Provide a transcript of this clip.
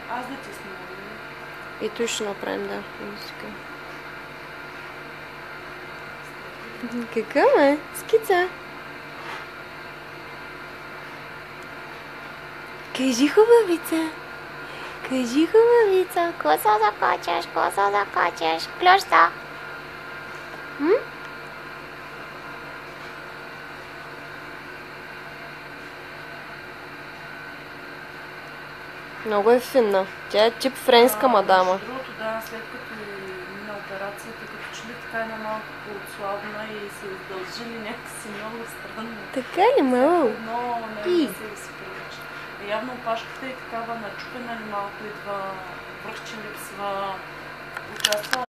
Аз да ти снимам. И той ще направим, да. Какъв е? Скица. Кажи хубавица. Кажи хубавица. Коса закачаш, коса закачаш. Клёшта. Много е финна. Тя е тип френска мадама. Между другото, да, след като мина операцията, като че ли така една малко по-отслабна и се издължили някакси много странно. Така ли, мало? Но не да се прилича. Явно опашката е такава начупена ли малко, идва връхче липсва. Участвала